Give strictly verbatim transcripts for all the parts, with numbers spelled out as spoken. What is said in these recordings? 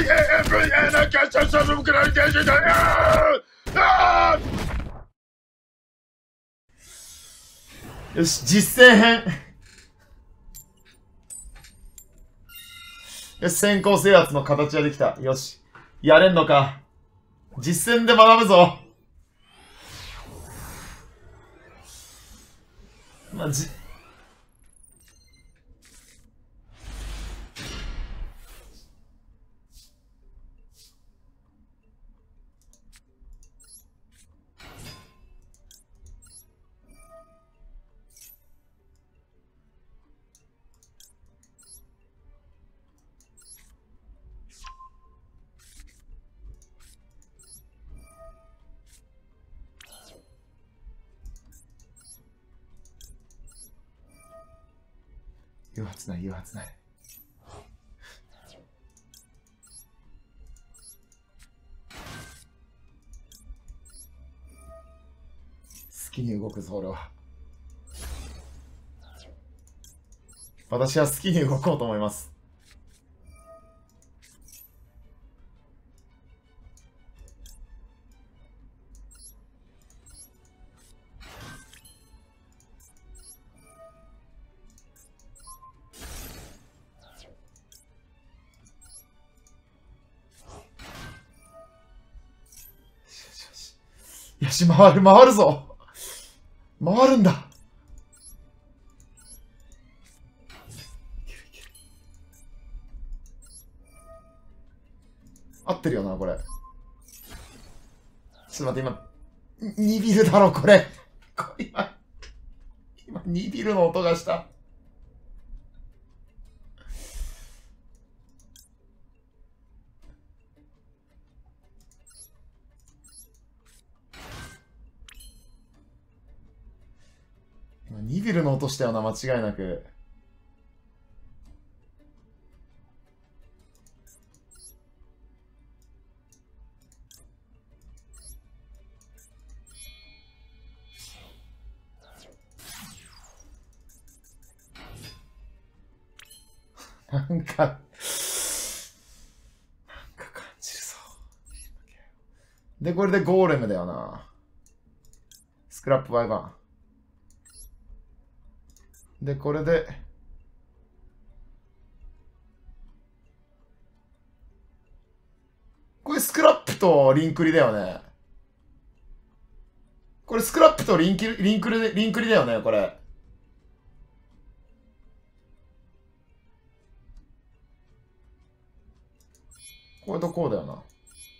よし、実践編。よし、先行制圧の形ができた。よし。やれんのか。実践で学ぶぞ。まあ、じ、誘発ない、誘発ない。好きに動くぞ、俺は。私は好きに動こうと思います。よし、回る、回るぞ。回るんだ。合ってるよな、これ。ちょっと待って、今、にビルだろ、これ。これ今、今、にビルの音がした。にビルの音したよな、間違いなく。なんか、なんか感じるぞ。で、これでゴーレムだよな。スクラップバイバン。で、これで、これスクラップとリンクリだよね。これスクラップとリンキリンクリで、リンクリだよね、これ。これとこうだよな。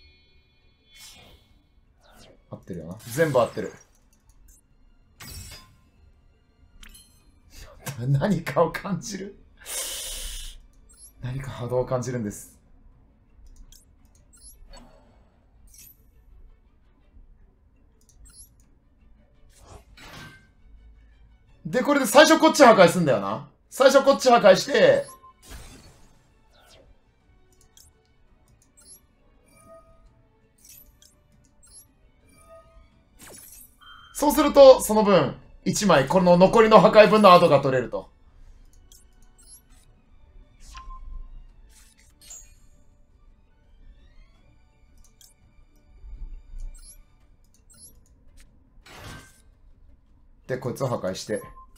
合ってるよな。全部合ってる。何かを感じる。何か波動を感じるんです。で、これで最初こっち破壊すんだよな。最初こっち破壊して、そうすると、その分、いちまい、この残りの破壊分の跡が取れると。で、こいつを破壊して。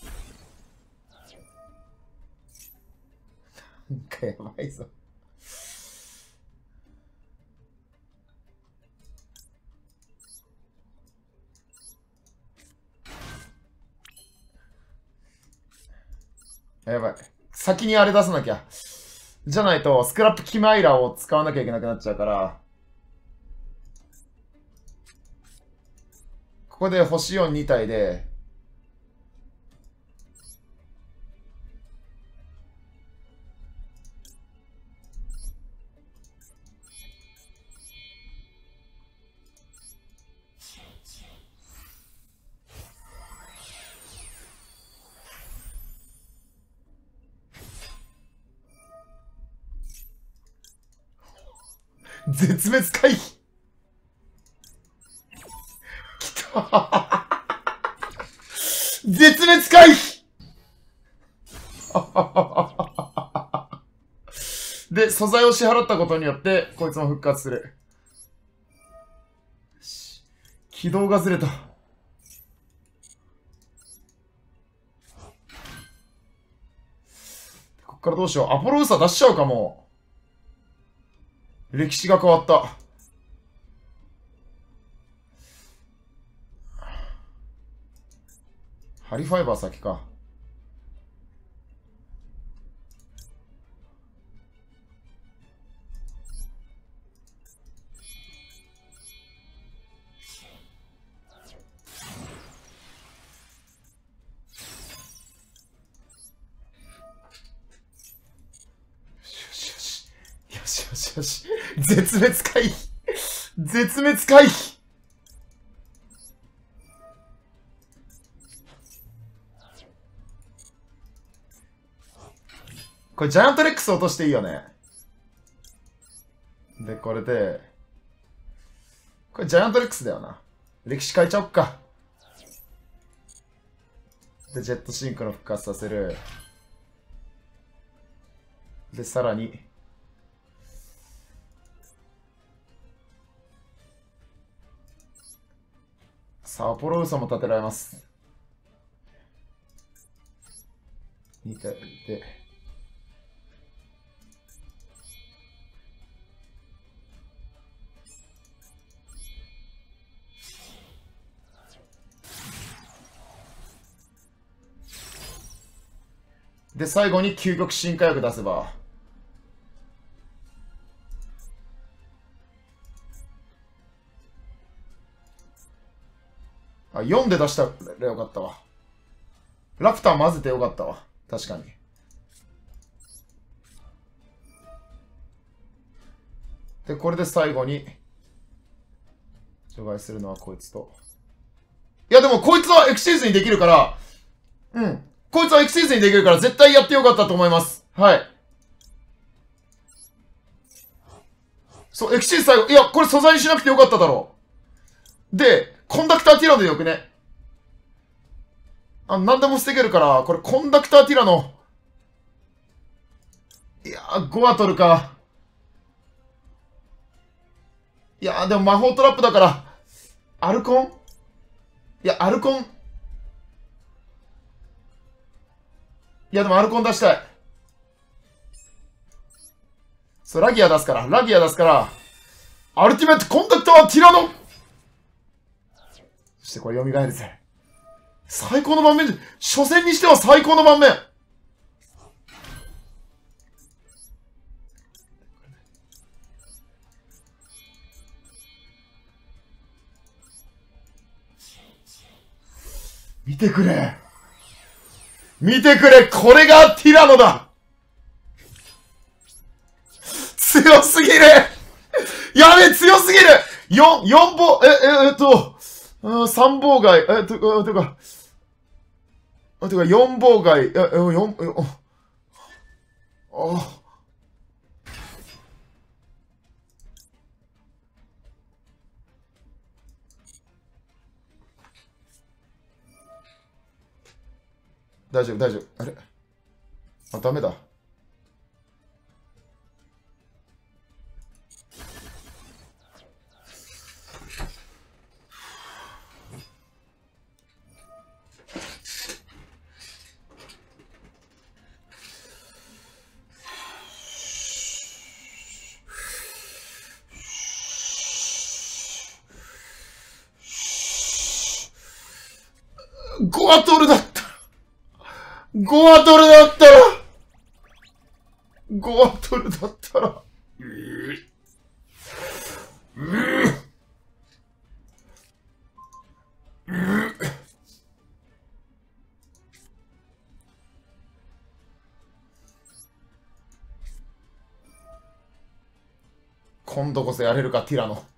なんかやばいぞ。やばい。先にあれ出さなきゃ。じゃないと、スクラップキマイラを使わなきゃいけなくなっちゃうから。ここで星よんに体で、絶滅回避きた絶滅回避で、素材を支払ったことによって、こいつも復活する。軌道がずれた。こっからどうしよう。アポロウサ出しちゃうかも。歴史が変わった。ハリファイバー先か。よしよしよし。絶滅回避。絶滅回避。これジャイアントレックス落としていいよね。で、これで、これジャイアントレックスだよな。歴史変えちゃおっか。で、ジェットシンクの復活させる。で、さらに、さあ、アポロウサも立てられます。に体で。で、最後に究極進化薬出せば。あ、よんで出したらよかったわ。ラプター混ぜてよかったわ。確かに。で、これで最後に、除外するのはこいつと。いや、でもこいつはエクシーズにできるから、うん。こいつはエクシーズにできるから絶対やってよかったと思います。はい。そう、エクシーズ最後、いや、これ素材にしなくてよかっただろう。で、コンダクターティラノでよくね。あ、なんでも防げるから、これコンダクターティラノ。いやー、ゴアトルか。いやー、でも魔法トラップだから、アルコンいや、アルコン。いや、でもアルコン出したい。そう、ラギア出すから、ラギア出すから、アルティメットコンダクターティラノ。そしてこれ蘇るぜ。最高の盤面、初戦にしては最高の盤面。見てくれ。見てくれ。これがティラノだ。強すぎる。やべえ、強すぎる。よん、よん棒、え、え、えっと、さん妨害、え、とか、とか、あ、てか、よん妨害、え、え、よん、え、あ、あ、大丈夫、大丈夫。あれあ、ダメだ。ゴアトルだったゴアトルだったらゴアトルだったらうぅうぅうぅ今度こそやれるか、ティラノ。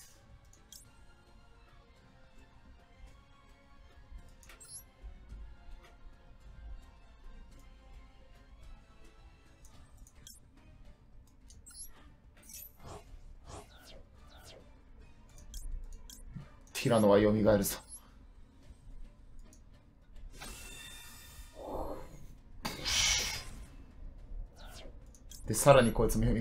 ティラノは蘇るぞ。で、 で、さらにこいつも蘇る。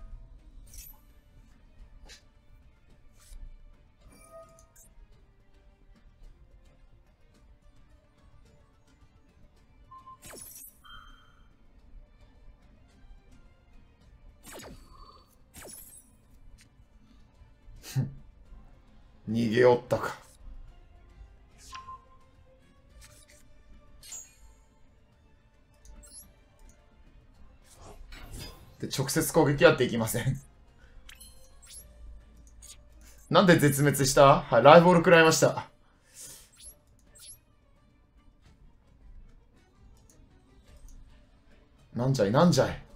逃げおったか。で、直接攻撃はできません。なんで絶滅した？はい、ライフオール食らいました。なんじゃいなんじゃい。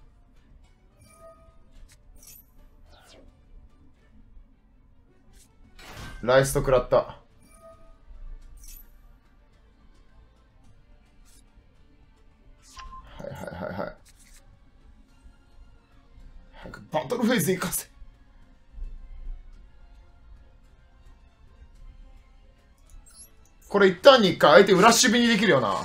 ライスト食らった。はいはいはいはい。早くバトルフェイズ行かせ。これ一旦に一回相手裏守備にできるよな。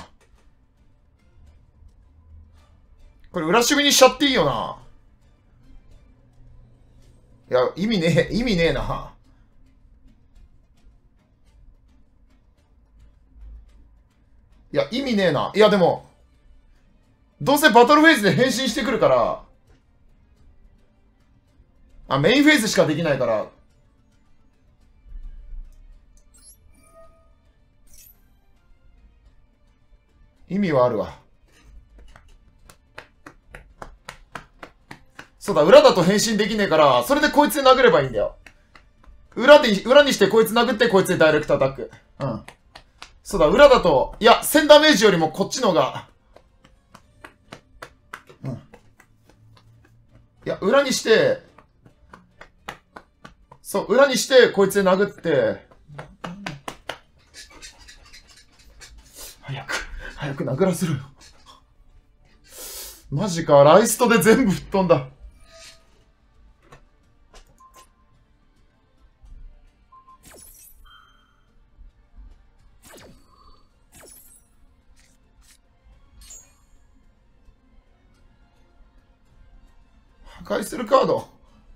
これ裏守備にしちゃっていいよな。いや、意味ねえ、意味ねえな。いや、意味ねえな。いや、でも、どうせバトルフェイズで変身してくるから、あ、メインフェイズしかできないから、意味はあるわ。そうだ、裏だと変身できねえから、それでこいつで殴ればいいんだよ。裏で、裏にしてこいつ殴ってこいつでダイレクトアタック。うん。そうだ、裏だと、いや、せんダメージよりもこっちのが、うん。いや、裏にして、そう、裏にしてこいつで殴って、早く、早く殴らせろよ。マジか、ライストで全部吹っ飛んだ。破壊するカード。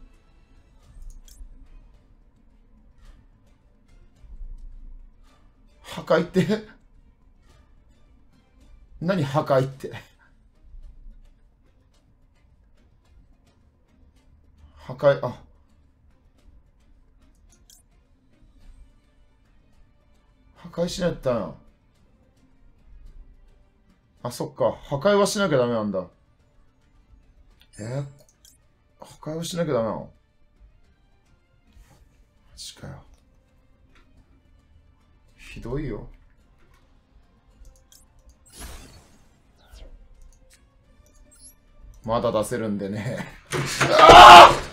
破壊って何破壊って。破壊、あ。破壊しないとダメなの。あ、そっか。破壊はしなきゃダメなんだ。えー、破壊はしなきゃダメなの？マジかよ。ひどいよ。まだ出せるんでね。ああ！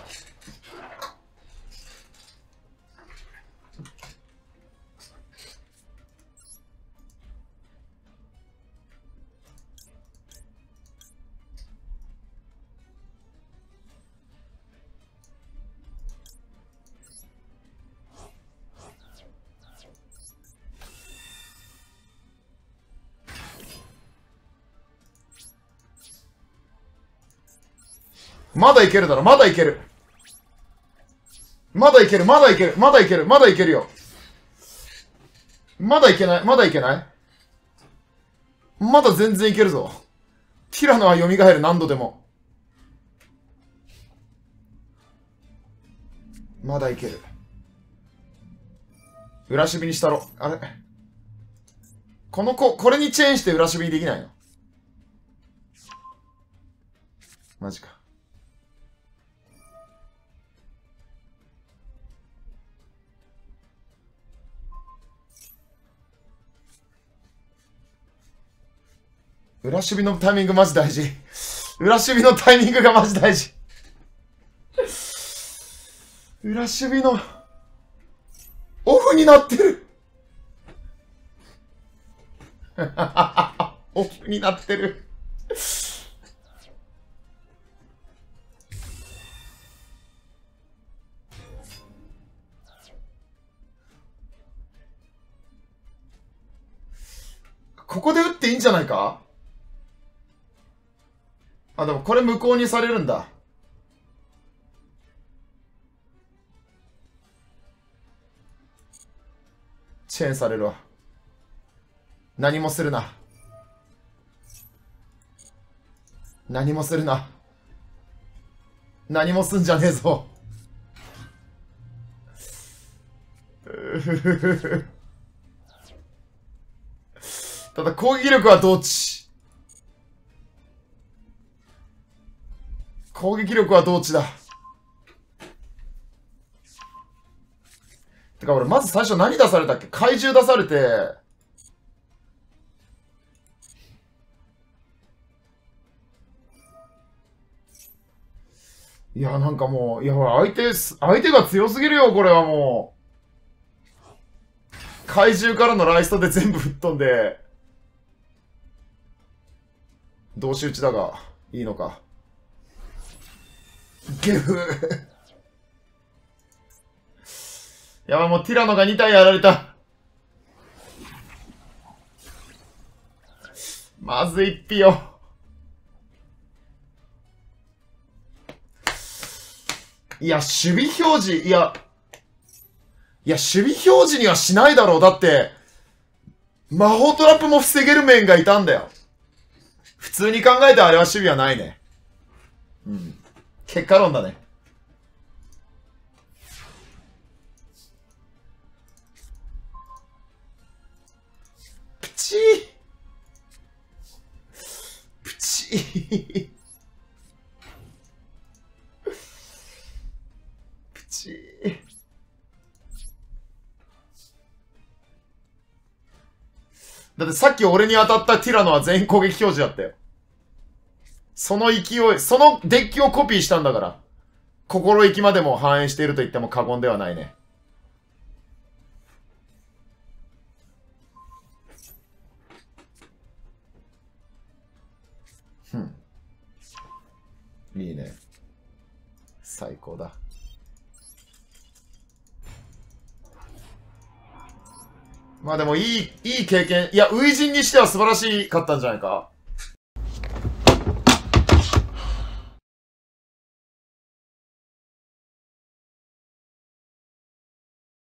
まだいけるだろ、まだいける。まだいける、まだいける、まだいける、まだいけるよ。まだいけない、まだいけない。まだ全然いけるぞ。ティラノは蘇る、何度でも。まだいける。裏守備にしたろ。あれこの子、これにチェーンして裏守備にできないの？マジか。裏守備のタイミングマジ大事。裏守備のタイミングがマジ大事。裏守備の、オフになってる。オフになってる。ここで打っていいんじゃないか？ あ、でもこれ無効にされるんだ。チェーンされるわ。何もするな。何もするな。何もすんじゃねえぞ。ただ攻撃力は同値。攻撃力は同値だ。てか俺まず最初何出されたっけ？怪獣出されて、いやなんかもう、いや相手、相手が強すぎるよこれはもう。怪獣からのライストで全部吹っ飛んで、同士打ちだが、いいのか。ゲフやばい、もうティラノがに体やられた。まずいっぴよ。いや、守備表示、いや、いや、守備表示にはしないだろう。だって、魔法トラップも防げる面がいたんだよ。普通に考えてあれは守備はないね。うん。結果論だね。プチープチープチーだってさっき俺に当たったティラノは全員攻撃表示だったよ。その勢い、そのデッキをコピーしたんだから。心意気までも反映していると言っても過言ではないね。ふん。いいね。最高だ。まあでもいい、いい経験。いや、初陣にしては素晴らしかったんじゃないか。